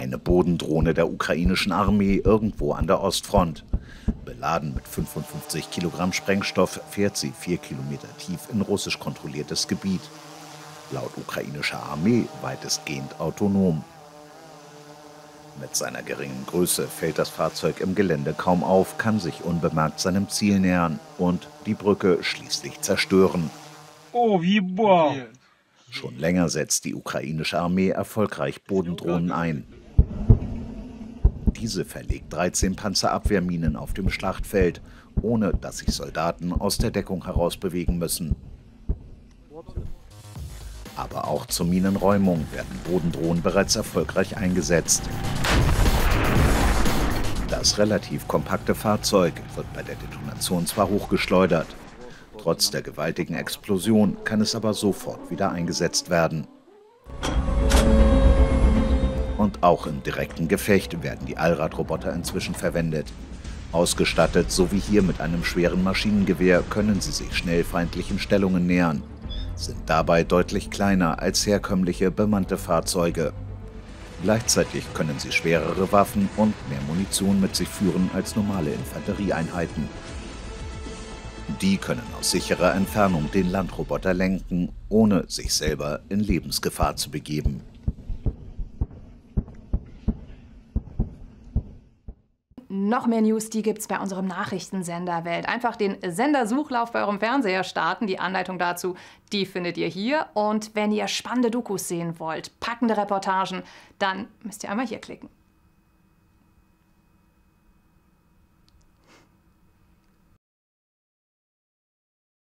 Eine Bodendrohne der ukrainischen Armee irgendwo an der Ostfront. Beladen mit 55 Kilogramm Sprengstoff fährt sie 4 Kilometer tief in russisch kontrolliertes Gebiet. Laut ukrainischer Armee weitestgehend autonom. Mit seiner geringen Größe fällt das Fahrzeug im Gelände kaum auf, kann sich unbemerkt seinem Ziel nähern und die Brücke schließlich zerstören. Oh, wie boah! Schon länger setzt die ukrainische Armee erfolgreich Bodendrohnen ein. Diese verlegt 13 Panzerabwehrminen auf dem Schlachtfeld, ohne dass sich Soldaten aus der Deckung heraus bewegen müssen. Aber auch zur Minenräumung werden Bodendrohnen bereits erfolgreich eingesetzt. Das relativ kompakte Fahrzeug wird bei der Detonation zwar hochgeschleudert, trotz der gewaltigen Explosion kann es aber sofort wieder eingesetzt werden. Und auch im direkten Gefecht werden die Allradroboter inzwischen verwendet. Ausgestattet, so wie hier mit einem schweren Maschinengewehr, können sie sich schnell feindlichen Stellungen nähern, sind dabei deutlich kleiner als herkömmliche bemannte Fahrzeuge. Gleichzeitig können sie schwerere Waffen und mehr Munition mit sich führen als normale Infanterieeinheiten. Die können aus sicherer Entfernung den Landroboter lenken, ohne sich selber in Lebensgefahr zu begeben. Noch mehr News, die gibt's bei unserem Nachrichtensender Welt. Einfach den Sendersuchlauf bei eurem Fernseher starten. Die Anleitung dazu, die findet ihr hier. Und wenn ihr spannende Dokus sehen wollt, packende Reportagen, dann müsst ihr einmal hier klicken.